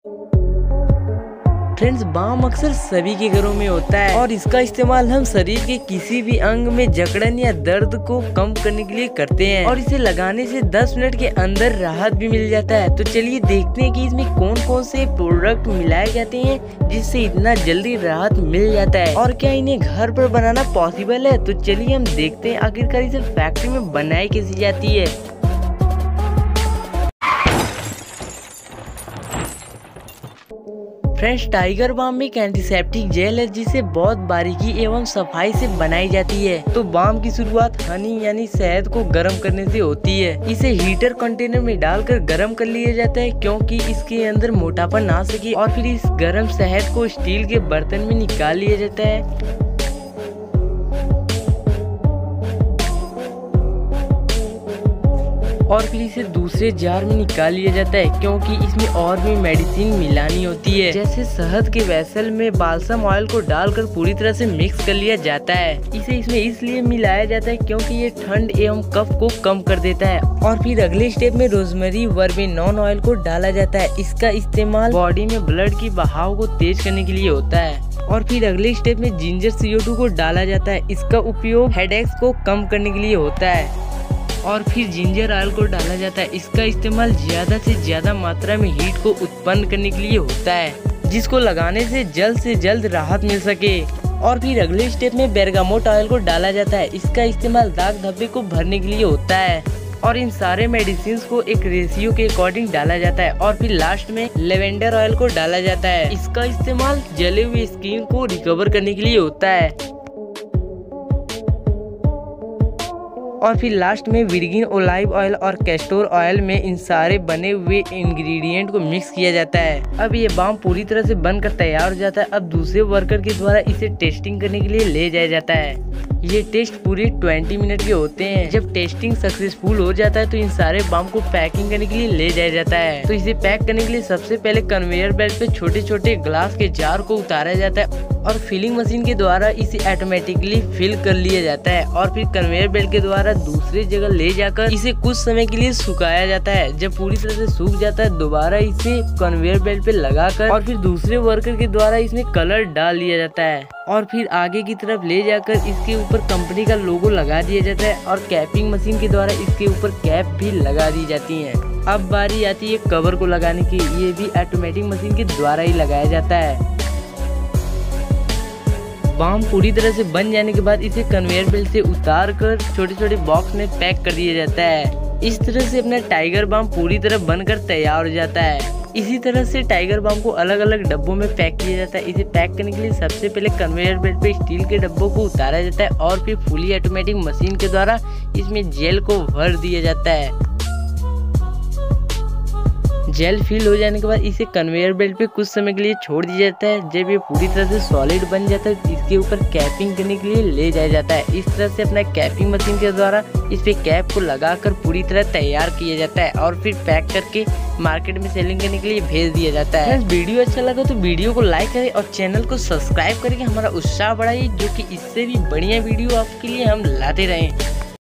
Friends, balm अक्सर सभी के घरों में होता है और इसका इस्तेमाल हम शरीर के किसी भी अंग में जकड़न या दर्द को कम करने के लिए करते हैं और इसे लगाने से 10 मिनट के अंदर राहत भी मिल जाता है। तो चलिए देखते हैं कि इसमें कौन कौन से प्रोडक्ट मिलाए जाते हैं जिससे इतना जल्दी राहत मिल जाता है और क्या इन्हें घर पर बनाना पॉसिबल है। तो चलिए हम देखते हैं आखिरकार इसे फैक्ट्री में बनाई कैसी जाती है। फ्रेंड्स, टाइगर बाम एक एंटीसेप्टिक जेल है जिसे बहुत बारीकी एवं सफाई से बनाई जाती है। तो बाम की शुरुआत हनी यानी शहद को गर्म करने से होती है। इसे हीटर कंटेनर में डालकर गर्म कर लिया जाता है क्योंकि इसके अंदर मोटापन ना सके और फिर इस गर्म शहद को स्टील के बर्तन में निकाल लिया जाता है और फिर इसे दूसरे जार में निकाल लिया जाता है क्योंकि इसमें और भी मेडिसिन मिलानी होती है। जैसे शहद के वेसल में बालसम ऑयल को डालकर पूरी तरह से मिक्स कर लिया जाता है। इसे इसमें इसलिए मिलाया जाता है क्योंकि ये ठंड एवं कफ को कम कर देता है। और फिर अगले स्टेप में रोजमेरी वर्बेनॉन ऑयल को डाला जाता है। इसका इस्तेमाल बॉडी में ब्लड की बहाव को तेज करने के लिए होता है। और फिर अगले स्टेप में जिंजर CO2 को डाला जाता है। इसका उपयोग हेडेक्स को कम करने के लिए होता है। और फिर जिंजर ऑयल को डाला जाता है। इसका इस्तेमाल ज्यादा से ज्यादा मात्रा में हीट को उत्पन्न करने के लिए होता है जिसको लगाने से जल्द राहत मिल सके। और फिर अगले स्टेप में बेरगामोट ऑयल को डाला जाता है। इसका इस्तेमाल दाग धब्बे को भरने के लिए होता है। और इन सारे मेडिसिन को एक रेशियो के अकॉर्डिंग डाला जाता है। और फिर लास्ट में लेवेंडर ऑयल को डाला जाता है। इसका इस्तेमाल जले हुए स्किन को रिकवर करने के लिए होता है। और फिर लास्ट में वर्जिन ओलिव ऑयल और कैस्टर ऑयल में इन सारे बने हुए इंग्रेडिएंट को मिक्स किया जाता है। अब ये बाम पूरी तरह से बनकर तैयार हो जाता है। अब दूसरे वर्कर के द्वारा इसे टेस्टिंग करने के लिए ले जाया जाता है। ये टेस्ट पूरे 20 मिनट के होते हैं। जब टेस्टिंग सक्सेसफुल हो जाता है तो इन सारे बाम को पैकिंग करने के लिए ले जाया जाता है। तो इसे पैक करने के लिए सबसे पहले कन्वेयर बेल्ट पे छोटे छोटे ग्लास के जार को उतारा जाता है और फिलिंग मशीन के द्वारा इसे ऑटोमेटिकली फिल कर लिया जाता है। और फिर कन्वेयर बेल्ट के द्वारा दूसरी जगह ले जाकर इसे कुछ समय के लिए सुखाया जाता है। जब पूरी तरह से सूख जाता है दोबारा इसे कन्वेयर बेल्ट पे लगाकर और फिर दूसरे वर्कर के द्वारा इसमें कलर डाल लिया जाता है और फिर आगे की तरफ ले जाकर इसके ऊपर कंपनी का लोगो लगा दिया जाता है और कैपिंग मशीन के द्वारा इसके ऊपर कैप भी लगा दी जाती है। अब बारी आती है कवर को लगाने की। ये भी ऑटोमेटिक मशीन के द्वारा ही लगाया जाता है। बाम पूरी तरह से बन जाने के बाद इसे कन्वेयर बेल्ट से उतार कर छोटे छोटे बॉक्स में पैक कर दिया जाता है। इस तरह से अपना टाइगर बाम पूरी तरह बनकर तैयार हो जाता है। इसी तरह से टाइगर बाम को अलग अलग डब्बों में पैक किया जाता है। इसे पैक करने के लिए सबसे पहले कन्वेयर बेल्ट पे स्टील के डब्बों को उतारा जाता है और फिर फुली ऑटोमेटिक मशीन के द्वारा इसमें जेल को भर दिया जाता है। जेल फिल हो जाने के बाद इसे कन्वेयर बेल्ट पे कुछ समय के लिए छोड़ दिया जाता है। जब ये पूरी तरह से सॉलिड बन जाता है तो इसके ऊपर कैपिंग करने के लिए ले जाया जाता है। इस तरह से अपना कैपिंग मशीन के द्वारा इस पे कैप को लगाकर पूरी तरह तैयार किया जाता है और फिर पैक करके मार्केट में सेलिंग करने के लिए भेज दिया जाता है। वीडियो अच्छा लगा तो वीडियो को लाइक करें और चैनल को सब्सक्राइब करके हमारा उत्साह बढ़ाइए जो कि इससे भी बढ़िया वीडियो आपके लिए हम लाते रहें।